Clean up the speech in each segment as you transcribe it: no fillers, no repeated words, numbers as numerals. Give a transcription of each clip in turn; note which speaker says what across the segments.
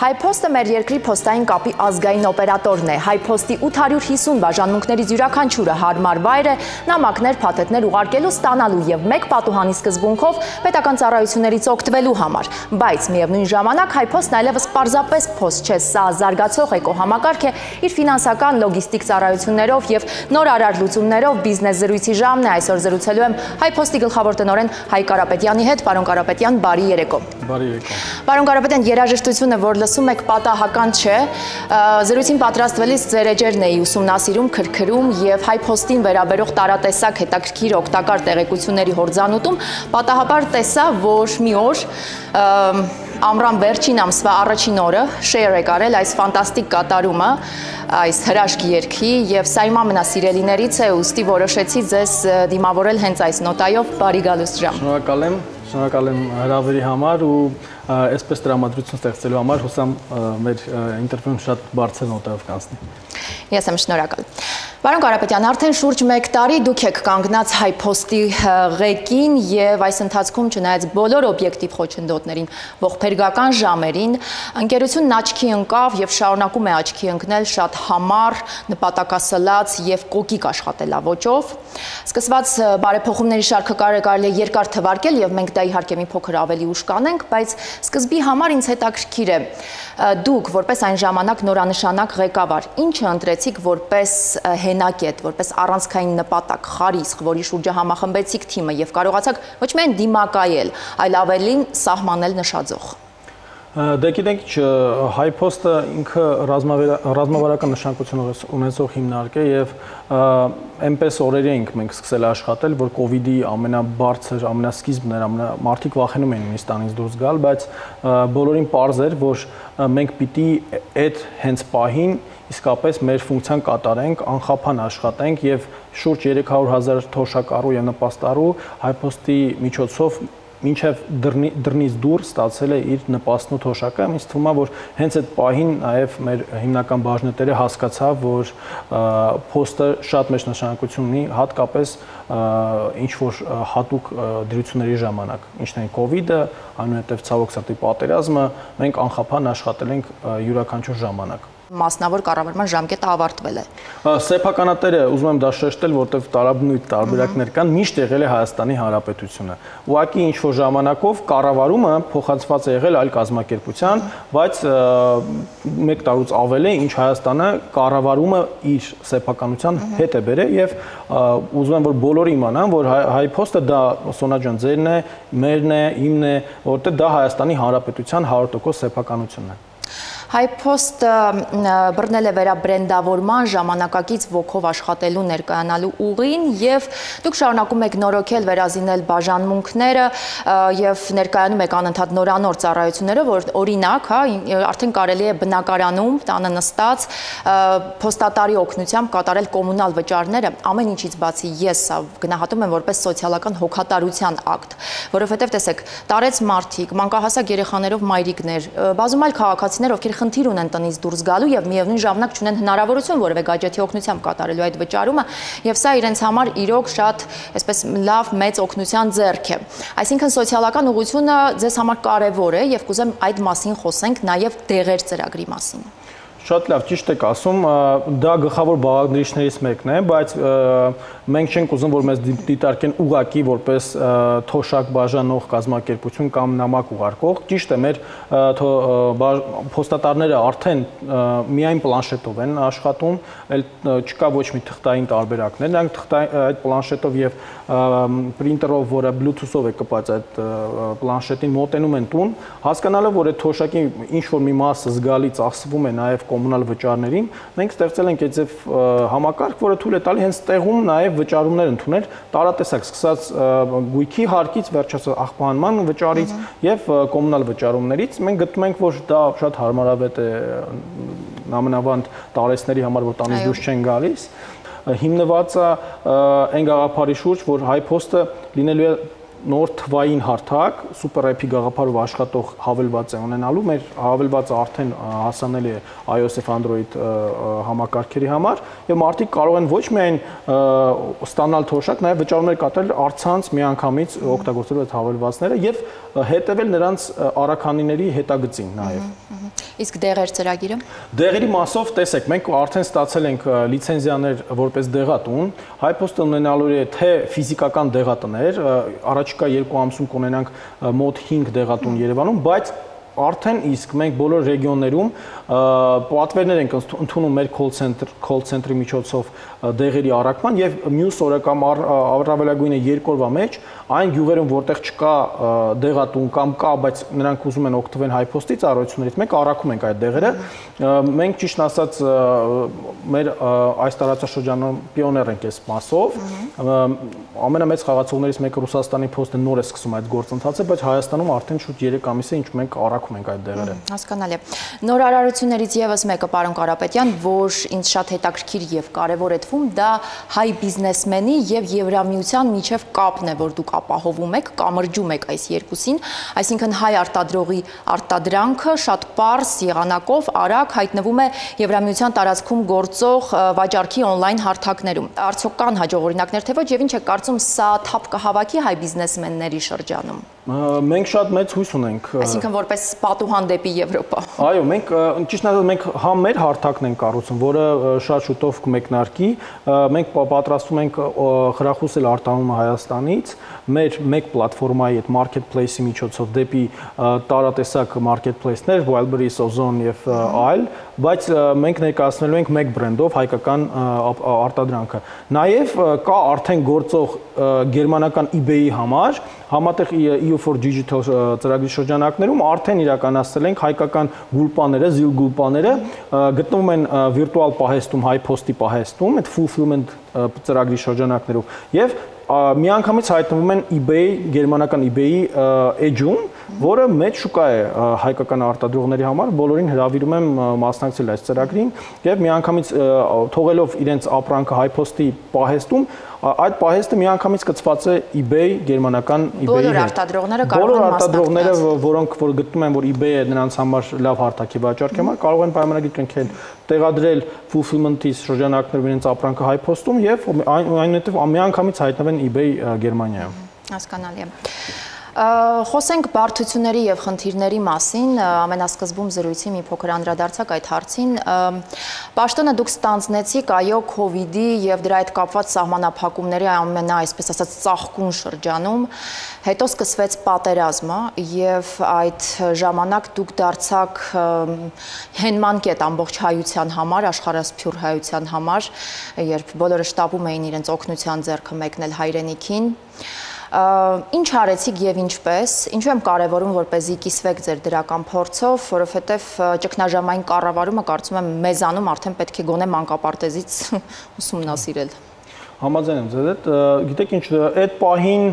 Speaker 1: HiPost-ը մեր երկրի փոստային կապի ազգային օպերատորն է։ HiPost-ի 850 բաժանմունքներից յուրաքանչյուրը հարմար վայր է նամակներ, փաթեթներ ուղարկելու, ստանալու եւ մեկ պատուհանի սկզբունքով պետական ծառայություններից օգտվելու համար։ Բայց միևնույն ժամանակ HiPost-ն այլևս պարզապես փոստ չէ, սա զարգացող էկոհամակարգ է իր ֆինանսական, լոգիստիկ ծառայություններով եւ նոր արար լուծումներով բիզնես զրույցի ժամն է։ Այսօր զրուցելու եմ HiPost-ի գլխավոր տնօրեն Հայկ Կարապետյանի հետ։ Պարոն Կարապետյան, բարի երեկո։
Speaker 2: Բարի երեկո։
Speaker 1: Պարոն Կարապետյան, երաժշտությունը, որ լսում եք, պատահական չէ։ Զրույցին պատրաստվելիս ձեր էջերն էի ուսումնասիրում, քրքրում եւ HiPost-ին վերաբերող տարատեսակ հետաքրքիր օգտակար տեղեկությունների հորձանուտում պատահաբար տեսա, որ մի օր ամռան վերջին ամսվա առաջին օրը share եք արել այս ֆանտաստիկ կատարումը, այս հրաշք երգի եւ սա իմ ամենասիրելիներից է, ուստի որոշեցի ձեզ դիմավորել հենց այս նոտայով։ Բարի գալուստ ժամ։
Speaker 2: Շնորհակալ եմ հրավերի համար ու այսպես տրամադրություն ստեղծելու համար, հուսամ մեր ինտերվյուն շատ բարձր նոտայով կանցնի։
Speaker 1: Ես եմ շնորհակալ։ Պարոն Կարապետյան, արդեն շուրջ 1 տարի դուք եք կանգնած HiPost-ի ղեկին եւ այս ընթացքում չնայած բոլոր օբյեկտիվ խոչընդոտներին, ողբերգական ժամերին, ընկերությունն աչքի ընկավ եւ շարունակում է աչքի ընկնել շատ համառ, նպատակասլաց եւ կոկիկ աշխատելավոճով։ Սկսված բարեփոխումների շարքը կարելի է երկար թվարկել եւ մենք դա իհարկե մի փոքր ավելի ուշ կանենք, բայց սկզբի համար ինձ հետաքրքիր է դուք որպես այն ժամանակ նորանշանակ ղեկավար, ինչը ընտրեցիք որպես հենակետ, որպես առանցքային նպատակ, խարիսխ, որի շուրջը համախմբեցիք թիմը եւ կարողացաք ոչ միայն դիմակայել, այլ ավելին սահմանել նշաձող։
Speaker 2: Դե գիտենք, HiPost-ը ինքը ռազմավարական նշանակություն ունեցող հիմնարկ է եւ այնպես օրերի ենք մենք սկսել աշխատել, որ COVID-ի ամենաբարձր, ամենասկիզբն էր, մարդիկ վախենում էին նույնիսկ տանից դուրս գալ, բայց բոլորին պարզ էր, որ մենք պիտի այդ հենց պահին իսկապես մեր ֆունկցիան կատարենք, անխափան աշխատենք եւ շուրջ 300,000 թոշակառու եւ նպաստառու HiPost-ի միջոցով մինչև դռնից դուրս ստացել է իր նպաստն ու թոշակը, ինձ թվում է, որ հենց այդ պահին նաև մեր հիմնական բաժնետերը հասկացավ, որ փոստը շատ մեծ նշանակություն ունի, հատկապես ինչ որ հատուկ դրությունների ժամանակ, ինչն է COVID-ը, այնուհետև ցավոք սրտի պատերազմը, մենք անխափան աշխատել ենք յուրաքանչյուր ժամանակ։
Speaker 1: Մասնավոր կառավարման ժամկետը ավարտվել է։
Speaker 2: Սեփականատերը, ուզում եմ դա շեշտել, որտեղ տարաբնույթ տարբերակներ կան, միշտ եղել է Հայաստանի Հանրապետությունը։ Ուղղակի ինչ որ ժամանակով կառավարումը փոխանցված է եղել այլ կազմակերպության, բայց 1 տարուց ավել է, ինչ Հայաստանը կառավարումը իր սեփականության հետ է բերել եւ ուզում եմ որ բոլորը իմանան, որ HiPost-ը դա Սոնա ջան ձերն է, մերն է, իմն է, որտեղ դա Հայաստանի Հանրապետության 100% սեփականությունն է։
Speaker 1: HiPost-ը բռնել է վերաբրենդավորման ժամանակակից ոգով աշխատելու ներկայանալու ուղին եւ դուք շարունակում եք նորոգել, վերազինել բաժանմունքները եւ ներկայանում եք անընդհատ նորանոր ծառայությունները, որ օրինակ, արդեն կարելի է բնակարանում, տանը նստած փոստատարի օգնությամբ կատարել կոմունալ վճարները, ամեն ինչից բացի ես սա գնահատում եմ որպես սոցիալական հոգատարության ակտ, որովհետեւ տեսեք, տարեց մարդիկ, մանկահասակ երեխաներով մայրիկներ, բազում այլ քաղաքացիներ, ովքեր խնդիր ունեն տնից դուրս գալու եւ միևնույն ժամանակ չունեն հնարավորություն որևէ գadget-ի օգնությամբ կատարելու այդ վճարումը եւ սա իրենց համար իրոք շատ այսպես լավ մեծ օգնության ձեռք է։ Այսինքն սոցիալական ուղղությունը ձեզ համար կարեւոր է եւ կուզեմ այդ մասին խոսենք նաեւ դեղեր ծրագրի մասին։
Speaker 2: Շատ լավ, ճիշտ եք ասում, դա գլխավոր բաղադրիչներից մեկն է, բայց մենք չենք ուզում, որ մեզ դիտարկեն ուղղակի որպես թոշակ բաժանող կազմակերպություն կամ նամակ ուղարկող։ Ճիշտ է, մեր փոստատարները արդեն միայն պլանշետով են աշխատում, չկա ոչ մի թղթային տարբերակներ, նրանք այդ պլանշետով եւ պրինտերով, որը Bluetooth-ով է կապած այդ պլանշետին մոտենում են տուն, հասկանալով, որ այդ թոշակի ինչ որ մի մասը զգալի ծախսվում է նաեւ կոմունալ վճարներին, մենք ստեղծել ենք այդ համակարգ, որը թույլ է տալի հենց տեղում նաև վճարումներ ընդունել, տարատեսակ սկսած գույքի հարկից, վերջացած աղբանման վճարից եւ կոմունալ վճարումներից, մենք գտնում ենք, որ դա շատ հարմարավետ է ամենավանդ տարեցների համար, որ տանից դուրս չեն գալիս, հիմնված է այն գաղափարի շուրջ, որ HiPost-ը լինելու է նոր թվային հարթակ, սուպեր IP գաղափարով աշխատող հավելված է ունենալու, մեր հավելվածը արդեն հասանելի է iOS եւ Android համակարգերի համար, եւ մարդիկ կարող են ոչ միայն ստանալ թոշակ, նաեւ վճարումներ կատարել առցանց միանգամից օգտագործելով այդ հավելվածները եւ հետեւել նրանց առաքանիների հետագծին նաեւ։
Speaker 1: Իսկ դեղեր ծրագիրը։
Speaker 2: Դեղերի մասով տեսեք, մենք արդեն ստացել ենք լիցենզիաներ որպես դեղատուն, HiPost-ը ունենալու է թե ֆիզիկական դեղատներ, առաջիկա 2 ամսում կունենանք մոտ 5 դեղատուն Երևանում, բայց արդեն իսկ մենք բոլոր ռեգիոններում պատվերներ ենք ընդունում մեր call center-ի միջոցով դեղերի առաքման եւ մյուս օրը կամ առավելագույնը 2 օրվա մեջ այն գյուղերում որտեղ չկա դեղատուն կամ կա, բայց նրանք ուզում են օգտվեն HiPost-ի ծառայություններից, մենք առաքում ենք այդ դեղերը։ Մենք ճիշտ ասած մեր այս տարածաշրջանում պիոներ ենք այս մասով։ Ամենամեծ խաղացողներից մեկը Ռուսաստանի Post-ը նոր է սկսում այդ գործընթացը, բայց Հայաստանում արդեն շուտ 3 ամիս է, ինչ մենք առաքում ենք այդ դեղերը։
Speaker 1: Հասկանալի է։ Նորարարություններից եւս մեկը, պարոն Կարապետյան, որ ինձ շատ հետաքրքիր եւ կարեւոր է թվում, դա հայ բիզնեսմենի եւ Եվրամիության միջև կապն է, որ դուք ապահովում եք, կամրջում եք այս երկուսին, այսինքն հայ արտադրողի արտադրանքը շատ պարզ եղանակով արագ հայտնվում է Եվրամիության տարածքում գործող վաճառքի on-line հարթակներում։ Արդյոք կան հաջողօրինակներ, թե ոչ, եւ ինչ է կարծում, սա թափ կհավաքի հայ բիզնեսմենների շրջանում։
Speaker 2: Մենք շատ մեծ հույս ունենք։
Speaker 1: Այսինքն որպես պատուհան դեպի Եվրոպա։
Speaker 2: Այո, մենք ճիշտ ասած մենք համ մեր հարթակն ենք կառուցում, որը շատ շուտով կմեկնարկի։ Մենք պատրաստում ենք խրախուսել արտահանումը Հայաստանից մեր մեկ պլատֆորմայի այդ marketplace-ի միջոցով դեպի տարատեսակ marketplace-ներ, Wildberries, Ozon եւ այլ, բայց մենք ներկայացնելու ենք մեկ բրենդով հայկական արտադրանքը։ Նաև կա արդեն գործող գերմանական eBay-ի համար համատեղ EU4 Digital ծրագրի շրջանակներում արդեն իրականացնել ենք հայկական գուլպաները, զիլ գուլպաները գտնվում են վիրտուալ պահեստում, HiPost-ի պահեստում, այդ fulfillment ծրագրի շրջանակներում եւ միանգամից հայտնվում են eBay, գերմանական eBay-ի edge-ում, որը մեծ շուկա է հայկական արտադրողների համար, բոլորին հրավիրում եմ մասնակցել այս ծրագրին եւ միանգամից թողելով իրենց ապրանքը HiPost-ի պահեստում, այդ պահեստը միանգամից կցված է eBay, գերմանական eBay-ի հետ։
Speaker 1: Բոլոր արտադրողները կարող են մասնակցել։
Speaker 2: Բոլոր արտադրողները, որոնք որ գտնում են, որ eBay-ը նրանց համար լավ հարթակի վաճառքի համար, կարող են պայմանագիր կնքել, տեղադրել fulfillment-ի շրջանակներում իրենց ապրանքը HiPost-ում եւ այնուհետեւ միանգամից հայտնվեն eBay Գերմանիայում։
Speaker 1: Հասկանալի է։ Խոսենք բարդությունների եւ խնդիրների մասին, ամենասկզբում զրույցի մի փոքր անդրադարձակ այդ հարցին։ Պաշտոնը դուք ստանձնեցիք, այո, COVID-ի եւ դրա հետ կապված սահմանափակումների այսպես ասած ծաղկուն շրջանում, հետո սկսվեց պատերազմը եւ այդ ժամանակ դուք դարձաք հենման կետ ամբողջ հայության համար, աշխարհասփյուր հայության համար, երբ բոլորը շտապում էին իրենց օգնության ձեռքը մեկնել հայրենիքին։ Ինչ արեցիք եւ ինչպես, ինչու եմ կարևորում, որպեսզի կիսվեք ձեր դրական փորձով, որովհետեւ ճգնաժամային կառավարումը կարծում եմ մեզանում արդեն պետք է գոնե մանկապարտեզից ուսումնասիրել։
Speaker 2: Համաձայն եմ ձեզ հետ, գիտեք ինչ, այդ պահին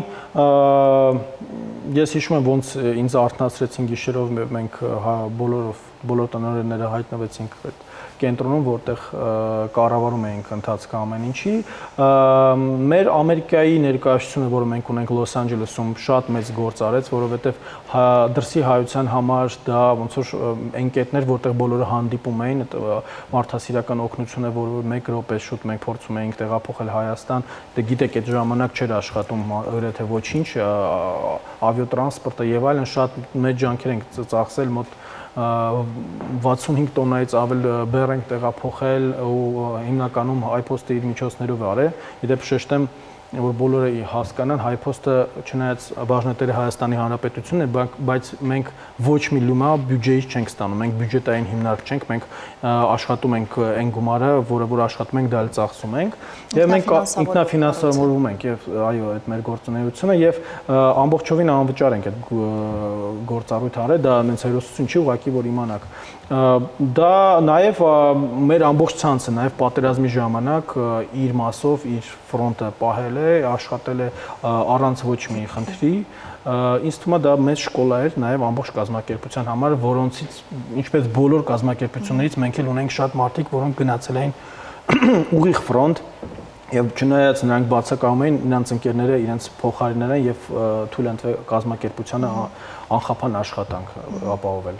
Speaker 2: ես հիշում եմ ոնց ինձ արթնացրեցին գիշերով, մենք բոլոր տնօրենները հայտնվեցինք այդ կենտրոնում, որտեղ կառավարում էինք ընթացքը ամեն ինչի։ Մեր Ամերիկայի ներկայացությունը, որը մենք ունենք Լոս Անջելեսում, շատ մեծ գործ արեց, որովհետև դրսի հայության համար դա ոնց որ ընկետներ, որտեղ բոլորը հանդիպում էին, մարդասիրական օգնությունը, որ 1 րոպե շուտ մենք փորձում էինք տեղափոխել Հայաստան, դե գիտեք, այդ ժամանակ չէր աշխատում գրեթե ոչինչ, ավիատրանսպորտը եւ այլն, շատ մեծ ջանքեր ենք ծախսել, մոտ 65 տոննայից ավել բեռ ենք տեղափոխել ու հիմնականում HiPost-ը իր միջոցներով արել։ Իդեպ շեշտեմ, որ բոլորը հասկանան, HiPost-ը չնայած բաժնետերը Հայաստանի Հանրապետությունն է, բայց մենք ոչ մի լումա բյուջեից չենք ստանում, մենք բյուջետային հիմնարկ չենք, մենք աշխատում ենք այն գումարը, որը որ աշխատում ենք, դա էլ ծախսում ենք, եւ մենք ինքնաֆինանսավորվում ենք, եւ այո, այդ մեր գործունեությունը եւ ամբողջովին անվճար ենք այդ գործառույթը արել, դա նենց հերոսություն չի, ուղղակի որ իմանաք։ Դա նաև մեր ամբողջ ցանցը, նաև պատերազմի ժամանակ իր մասով իր ֆրոնտը պահել է, աշխատել է առանց ոչ մի խնդրի։ Ինձ թվում է դա մեծ շկոլա էր նաև ամբողջ կազմակերպության համար, որոնցից ինչպես բոլոր կազմակերպություններից մենք էլ ունենք շատ մարդիկ, որոնք գնացել էին ուղիղ ֆրոնտ Եվ չնայած նրանք բացակայում էին, նրանց ընկերները իրենց փոխարինել են եւ թույլ են տվել կազմակերպությանը անխափան աշխատանք ապահովել։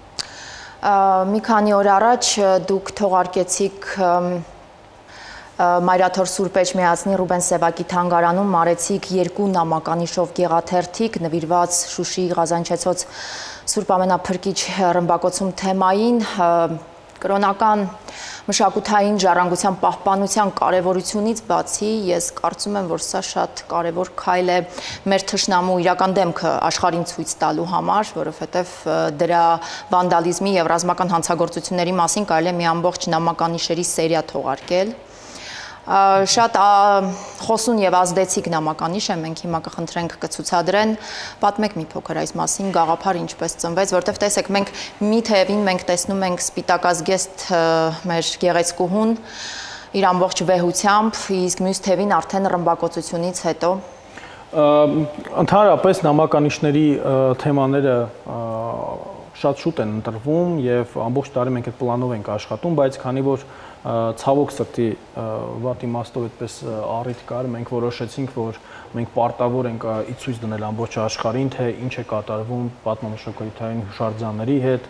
Speaker 1: Մի քանի օր առաջ դուք թողարկեցիք Մայրաթոր Սուրբ Էջմիածնի Ռուբեն Սևակի թանգարանում մարեցիք 2 նամականիշով գեղաթերթիկ նվիրված Շուշիի Ղազանչեցոց Սուրբ Ամենափրկիչ ռմբակոծում թեմային կրոնական մշակութային ժառանգության պահպանության կարևորությունից բացի ես կարծում եմ, որ սա շատ կարևոր քայլ է մեր թշնամու իրական դեմքը աշխարհին ցույց տալու համար, որովհետև դրա վանդալիզմի եւ ռազմական հանցագործությունների մասին կարելի է մի ամբողջ նամականիշերի սերիա թողարկել։ Շատ խոսուն եւ ազդեցիկ նամականիշ է, մենք հիմա կխնդրենք կցուցադրեն, պատմեք մի փոքր այս մասին, գաղափար ինչպես ծնվեց, որտեվ տեսեք, մենք մի թևին մենք տեսնում ենք սպիտակազգեստ մեր գեղեցկուհուն իր ամբողջ վեհությամբ, իսկ մյուս թևին արդեն ռմբակոծությունից հետո
Speaker 2: Ընդհանրապես նամականիշների թեմաները շատ շուտ են ընտրվում եւ ամբողջ տարի մենք այդ պլանով ենք աշխատում, բայց քանի որ ցավոք սրտի վատ իմաստով այդպես առիթ կար, մենք որոշեցինք, որ մենք պարտավոր ենք ի ցույց դնել ամբողջ աշխարհին, թե ինչ է կատարվում պատմամշակութային հուշարձանների հետ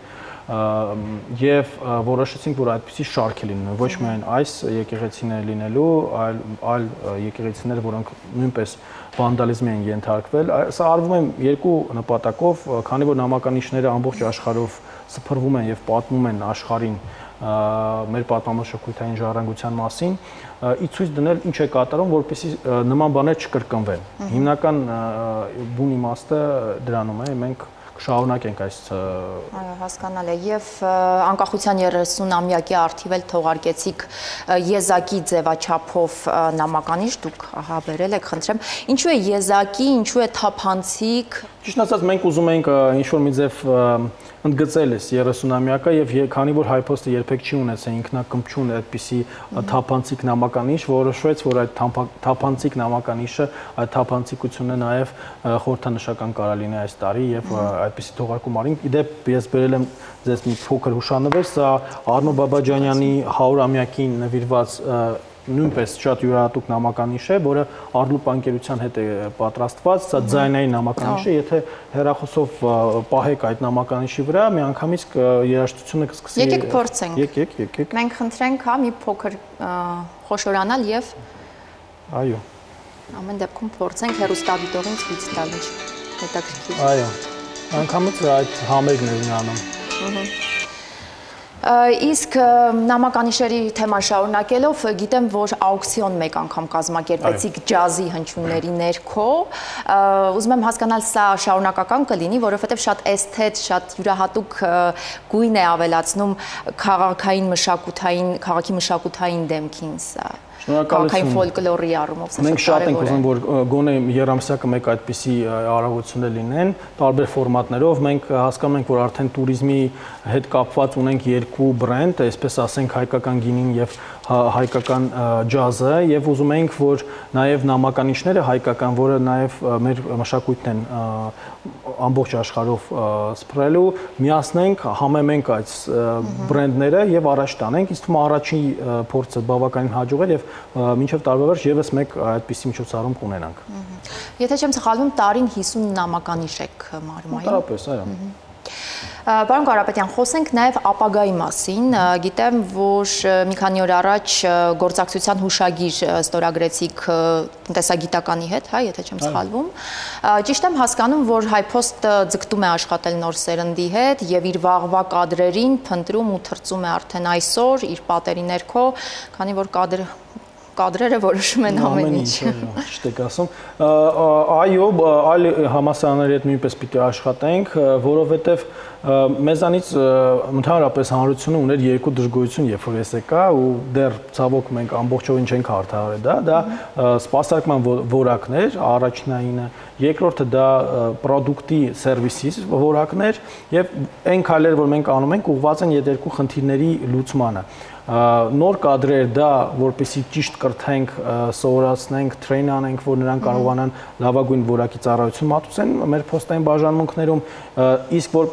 Speaker 2: եւ որոշեցինք, որ այդպիսի շարք է լինելու, ոչ միայն այս եկեղեցիները լինելու, այլ եկեղեցիներ, որոնք նույնպես վանդալիզմի են ենթարկվել։ Սա արվում է երկու նպատակով, քանի որ նամականիշները ամբողջ աշխարհով սփռվում են եւ պատմում են աշխարհին մեր պատմամշակութային ժառանգության մասին, ի ցույց դնել ինչ է կատարում, որպեսզի նման բաներ չկրկնվեն։ Հիմնական բուն իմաստը դրանում է, մենք կշարունակենք այս
Speaker 1: հասկանալ է եւ անկախության 30-ամյակի արդիվ էլ թողարկեցիք եզակի ձևաչափով նամականիշ, դուք ահա բերել եք, խնդրեմ, ինչու է եզակի, ինչու է թափանցիկ։
Speaker 2: Ճիշտ ասած, մենք ուզում ենք ինչ-որ մի ձև ընդգծել այս 30-ամյակը եւ քանի որ Հայփոստը երբեք չի ունեցել ինքնակմչուն այդպիսի թափանցիկ նամականիշ, որոշվեց, որ այդ թափանցիկ նամականիշը, այդ թափանցիկությունը նաեւ խորհրդանշական կարա լինի այս տարի եւ այդպիսի թողարկում արինք։ Իդեպ ես բերել եմ ձեզ մի փոքր հուշանվեր, սա Արնո Բաբաջանյանի 100-ամյակին նվիրված նույնպես շատ յուրահատուկ նամականիշ է, որը Արլուպ ընկերության հետ է պատրաստված, սա ձայնային նամականիշ է, եթե հեռախոսով պահեք այդ նամականիշի վրա, միանգամից երաժշտությունը կսկսի։
Speaker 1: Եկեք փորձենք։
Speaker 2: Եկեք։
Speaker 1: Մենք խնդրենք, հա, մի փոքր խոշորանալ եւ
Speaker 2: այո։
Speaker 1: Ամեն դեպքում փորձենք հեռուստադիտողին ցույց տալ, ինչ հետաքրքիր։
Speaker 2: Այո։ Անգամից այդ համերգն է անում։
Speaker 1: Իսկ նամականիշերի թեման շարունակելով, գիտեմ, որ աուկցիոն մեկ անգամ կազմակերպեցիք ջազի հնչյունների ներքո, ուզում եմ հասկանալ սա շարունակական կլինի, որովհետև շատ էսթետ, շատ յուրահատուկ գույն է ավելացնում քաղաքի մշակութային դեմքին սա։ Քաղաքային ֆոլկլորի առումով
Speaker 2: մենք շատ ենք ուզում, որ գոնե երամսյակը մեկ այդպիսի արարողություններ լինեն, տարբեր ֆորմատներով։ Մենք հասկանում ենք, որ արդեն туриզմի հետ կապված ունենք երկու բրենդ, այսպես ասենք հայկական գինին եւ հայկական ջազը, եւ ուզում ենք, որ նաեւ նամականիշները հայկական, որը նաեւ մեր մշակույթն են ամբողջ աշխարհով սփռելու, միացնենք, համեմենք այդ բրենդները եւ առաջ տանենք։ Իսկ թվում առաջին փորձը բավականին հաջող էր եւ մինչև տարվա վերջ եւս մեկ այդպիսի միջոցառում կունենանք։
Speaker 1: Եթե չեմ սխալվում, տարին 50 նամականիշ եք մարում, այո։
Speaker 2: Տարապես, այո։
Speaker 1: Պարոն Կարապետյան, խոսենք նաև ապագայի մասին, գիտեմ, որ մի քանի օր առաջ գործակցության հուշագիր ստորագրեցիք տնտեսագիտականի հետ, հա, եթե չեմ սխալվում, ճիշտ եմ հասկանում, որ Հայփոստը ձգտում է աշխատել նոր սերնդի հետ եւ իր վաղվա կադրերին փնտրում ու թրծում է արդեն այսօր իր պատերի ներքո, քանի որ կադրերը որոշում են ամեն ինչ։
Speaker 2: Ճիշտ եք ասում։ Այո, այլ համասարանների հետ նույնպես պիտի աշխատենք, որովհետև մեզանից ընդհանրապես հանրությունը ուներ երկու դժգոհություն, երբ որ ես եկա ու դեռ ցավոք մենք ամբողջովին չենք հաղթահարել դա սպասարկման որակներ, առաջնայինը, երկրորդը դա պրոդուկտի սերվիսի որակներ եւ այն քայլերը, որ մենք անում ենք, ուղղված են երկու խնդիրների լուծմանը։ Նոր կադրեր դա, որպեսզի ճիշտ կրթենք, սովորացնենք, տրեյն անենք, որ նրանք կարողանան լավագույն որակի ծառայություն մատուցեն մեր փոստային բաժանմունքներում, իսկ որպեսզի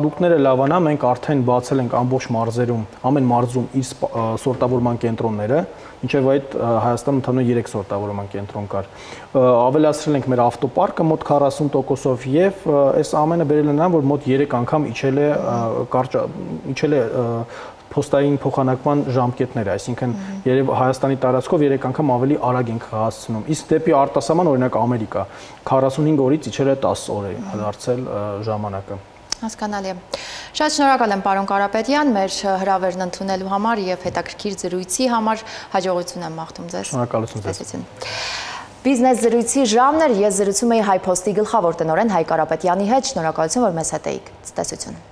Speaker 2: պրոդուկտները լավանա, մենք արդեն բացել ենք ամբողջ մարզերում, ամեն մարզում իր սորտավորման կենտրոնները, մինչև այդ Հայաստանում ընդհանուր 3 սորտավորման կենտրոն կար։ Ավելացրել ենք մեր ավտոպարկը մոտ 40%-ով եւ այս ամենը բերել է նրան, որ մոտ 3 անգամ իջել է փոստային փոխանակման ժամկետները, այսինքն երբ Հայաստանի տարածքով 3 անգամ ավելի արագ ենք հասցնում։ Իսկ դեպի արտասահման, օրինակ Ամերիկա, 45 օրից իջել է 10 օր է դարձել ժամանակը։
Speaker 1: Հասկանալի է։ Շատ շնորհակալ եմ պարոն Կարապետյան, մեր հրավերն ընդունելու համար եւ հետաքրքիր զրույցի համար հաջողություն եմ մաղթում ձեզ։
Speaker 2: Շնորհակալություն ձեզ։
Speaker 1: Բիզնես զրույցի ժամն էր, ես զրուցում էի HiPost-ի գլխավոր տնօրեն Հայկ Կարապետյանի հետ, շնորհակալություն, որ մեզ հետ էիք։ Ցտեսություն։